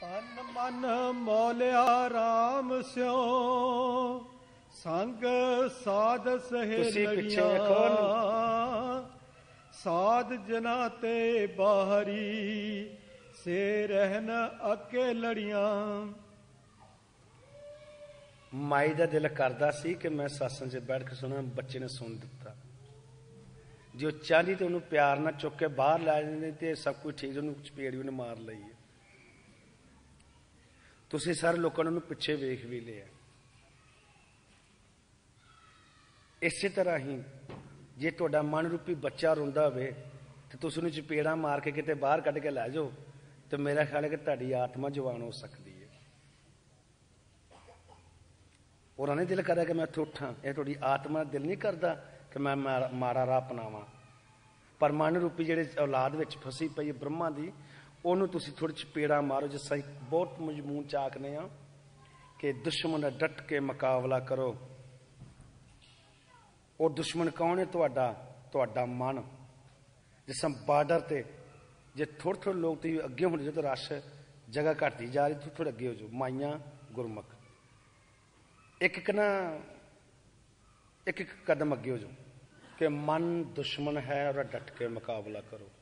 ਤਨ ਮਨ ਮੌਲਿਆ ਰਾਮ ਸਿਓ ਸੰਗ ਸਾਧ ਸਹੇਲੀਆਂ ਸਾਧ ਜਨਾ ਤੇ ਬਾਹਰੀ ਸੇ ਰਹਿਨ ਅਕੇ ਲੜੀਆਂ। ਮਾਈ ਦਾ ਦਿਲ ਕਰਦਾ ਸੀ ਕਿ ਮੈਂ ਸਤਸੰਗ 'ਚ ਬੈਠ ਕੇ ਸੁਣਾ, ਬੱਚੇ ਨੇ ਸੁਣ ਦਿੱਤਾ। ਜੇ ਉਹ ਚਾਹਦੀ ਤੇ ਉਹਨੂੰ ਪਿਆਰ ਨਾਲ ਚੁੱਕ ਕੇ ਬਾਹਰ ਲੈ ਜਾਂਦੇ ਤੇ ਸਭ ਕੁਝ ਠੀਕ, ਉਹਨੂੰ ਚਪੇੜ ਵੀ ਉਹਨੇ ਮਾਰ ਲਈ ਹੈ। ਤੁਸੀਂ ਸਾਰੇ ਲੋਕਾਂ ਨੇ ਉਹਨੂੰ ਪਿੱਛੇ ਵੇਖ ਵੀ ਲਿਆ। ਇਸੇ ਤਰ੍ਹਾਂ ਹੀ ਜੇ ਤੁਹਾਡਾ ਮਨ ਰੂਪੀ ਬੱਚਾ ਰੋਂਦਾ ਹੋਵੇ ਤੇ ਤੁਸੀਂ ਉਹਨੂੰ ਚਪੇੜਾਂ ਮਾਰ ਕੇ ਕਿਤੇ ਬਾਹਰ ਕੱਢ ਕੇ ਲੈ ਜਾਓ ਤੇ ਮੇਰਾ ਖਿਆਲ ਹੈ ਕਿ ਤੁਹਾਡੀ ਆਤਮਾ ਜਵਾਨ ਹੋ ਸਕਦੀ ਹੈ। ਉਹਦਾ ਨਹੀਂ ਦਿਲ ਕਰਦਾ ਕਿ ਮੈਂ ਇੱਥੇ ਉੱਠਾਂ, ਇਹ ਤੁਹਾਡੀ ਆਤਮਾ ਦਾ ਦਿਲ ਨਹੀਂ ਕਰਦਾ ਕਿ ਮੈਂ ਮਾੜਾ ਰਾਹ ਅਪਣਾਵਾਂ। ਪਰ ਮਨ ਰੂਪੀ ਜਿਹੜੇ ਔਲਾਦ ਵਿੱਚ ਫਸੀ ਪਈ ਬ੍ਰਹਮਾ ਦੀ, ਉਹਨੂੰ ਤੁਸੀਂ ਥੋੜ੍ਹੀ ਚਪੇੜਾਂ ਮਾਰੋ। ਜਿਸ ਤਰ੍ਹਾਂ ਬਹੁਤ ਮਜ਼ਮੂਨ ਚ ਆਖਦੇ ਹਾਂ ਕਿ ਦੁਸ਼ਮਣ ਦਾ ਡਟ ਕੇ ਮੁਕਾਬਲਾ ਕਰੋ। ਉਹ ਦੁਸ਼ਮਣ ਕੌਣ ਹੈ? ਤੁਹਾਡਾ ਮਨ। ਜਿਸ ਤਰ੍ਹਾਂ ਬਾਰਡਰ ਤੇ ਜੇ ਥੋੜ੍ਹੇ ਥੋੜ੍ਹੇ ਲੋਕ ਤੁਸੀਂ ਅੱਗੇ ਹੁੰਦੇ ਜਦੋਂ ਰਸ਼ ਜਗ੍ਹਾ ਘਟਦੀ ਜਾ ਰਹੀ, ਥੋੜ੍ਹੇ ਅੱਗੇ ਹੋ ਜਾਓ। ਮਾਈਆਂ ਗੁਰਮੁਖ ਇੱਕ ਕਦਮ ਅੱਗੇ ਹੋ ਜਾਓ ਕਿ ਮਨ ਦੁਸ਼ਮਣ ਹੈ ਔਰ ਡਟ ਕੇ ਮੁਕਾਬਲਾ ਕਰੋ।